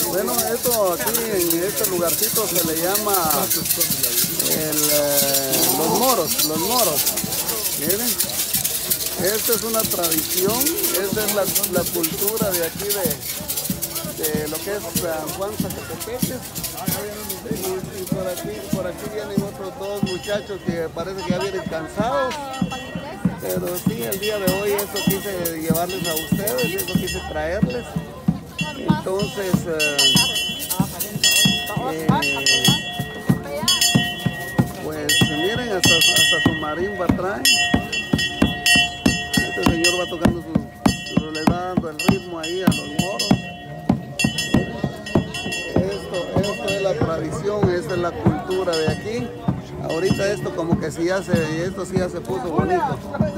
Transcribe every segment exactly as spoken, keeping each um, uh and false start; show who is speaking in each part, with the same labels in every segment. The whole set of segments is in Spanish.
Speaker 1: Bueno, esto aquí en este lugarcito se le llama el, eh, los moros, los moros. Miren, esta es una tradición, esta es la, la cultura de aquí de, de lo que es San Juan Zacatepeques. Y, y por aquí, por aquí vienen otros dos muchachos que parece que ya vienen cansados. Pero sí, el día de hoy eso quise llevarles a ustedes, eso quise traerles. Entonces, eh, eh, pues miren, hasta, hasta su marimba trae. Este señor va tocando su, su, le va dando el ritmo ahí a los moros. Esto, esto es la tradición, esta es la cultura de aquí. Ahorita esto como que sí ya se, esto sí ya se puso bonito.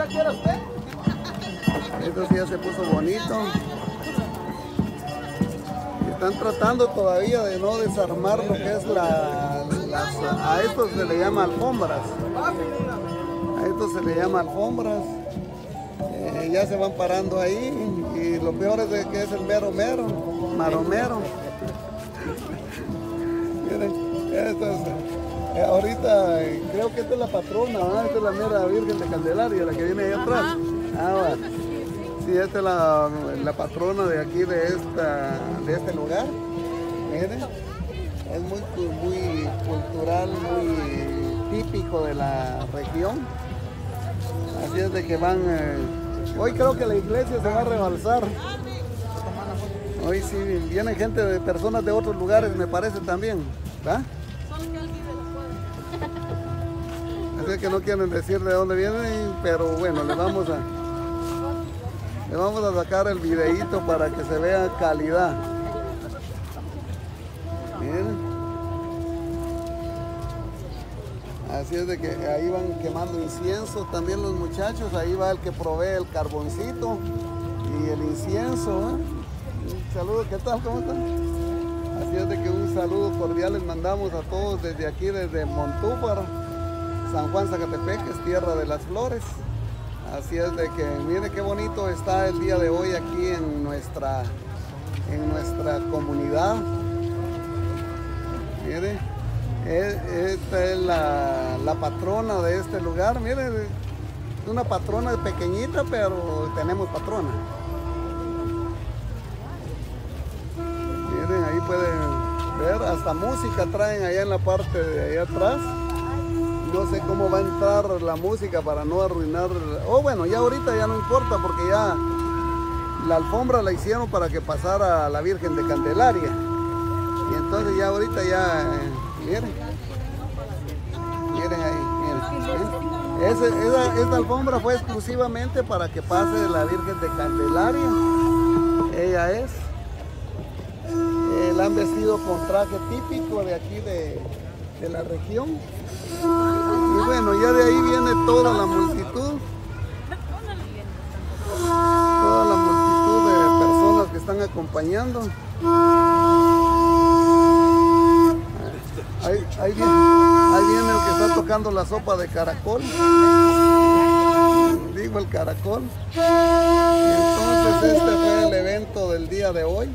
Speaker 1: Esto sí ya se puso bonito. Están tratando todavía de no desarmar lo que es la, las, a esto se le llama alfombras. A esto se le llama alfombras. Eh, ya se van parando ahí y lo peor es de que es el mero mero, maromero. Miren, esto es, eh, ahorita eh, creo que esta es la patrona, ¿no? Esta es la mera Virgen de Candelaria, la que viene ahí atrás. Ah, bueno. Sí, esta es la, la patrona de aquí, de, esta, de este lugar. Miren, es muy, muy cultural, muy típico de la región. Así es de que van... Eh, hoy creo que la iglesia se va a rebalsar. Hoy sí, vienen gente de personas de otros lugares, me parece también. ¿Va? Así que no quieren decir de dónde vienen, pero bueno, les vamos a... Le vamos a sacar el videíto para que se vea calidad. Miren. Así es de que ahí van quemando incienso también los muchachos. Ahí va el que provee el carboncito y el incienso. ¿eh? Un saludo, ¿qué tal? ¿Cómo están? Así es de que un saludo cordial les mandamos a todos desde aquí, desde Montúfar, San Juan Zacatepeques, tierra de las flores. Así es de que mire qué bonito está el día de hoy aquí en nuestra, en nuestra comunidad. Mire, esta es la, la patrona de este lugar. Mire, es una patrona pequeñita, pero tenemos patrona. Miren, ahí pueden ver, hasta música traen allá en la parte de allá atrás. No sé cómo va a entrar la música para no arruinar. Oh, bueno, ya ahorita ya no importa porque ya la alfombra la hicieron para que pasara la Virgen de Candelaria. Y entonces ya ahorita ya, eh, miren, miren ahí, miren. ¿eh? Ese, esa, esta alfombra fue exclusivamente para que pase la Virgen de Candelaria. Ella es. Eh, la han vestido con traje típico de aquí de, de la región. Y bueno, ya de ahí viene toda la multitud, toda la multitud de personas que están acompañando. Ahí, ahí, viene, ahí viene el que está tocando la sopa de caracol, digo el caracol. Y entonces este fue el evento del día de hoy.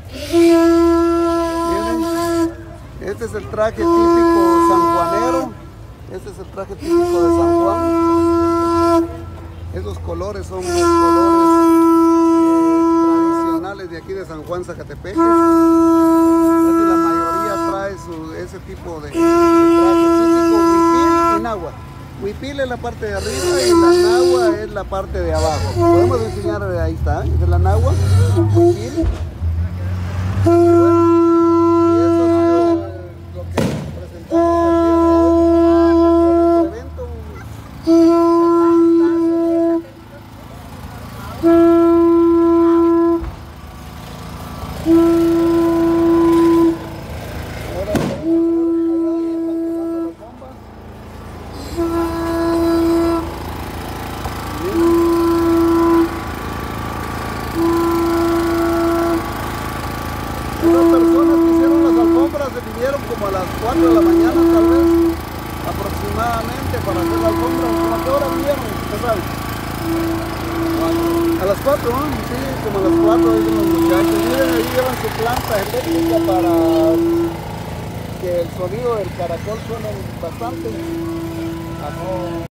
Speaker 1: Miren, este es el traje típico sanjuanero. Este es el traje típico de San Juan. Esos colores son los colores eh, tradicionales de aquí de San Juan Zacatepeques. Casi la mayoría trae su, ese tipo de, de traje típico, huipil y nahua. Huipil es la parte de arriba y la nahua es la parte de abajo. Podemos enseñar, ahí está, esta es la nahua, huipil. Como a las cuatro de la mañana tal vez, aproximadamente, para hacer la alfombra. ¿A qué hora vinieron? ¿Qué sabe? A las cuatro, ¿no? Sí, como a las cuatro dicen los muchachos. Miren, ahí llevan su planta eléctrica para que el sonido del caracol suene bastante. Ah, no.